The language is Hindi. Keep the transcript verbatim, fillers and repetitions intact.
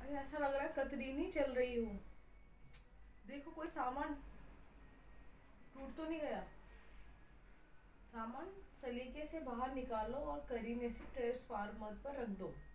अरे ऐसा लग रहा है कतरीनी चल रही हूँ। देखो कोई सामान टूट तो नहीं गया। सामान सलीके से बाहर निकालो और करीने से ट्रांसफार्मर पर रख दो।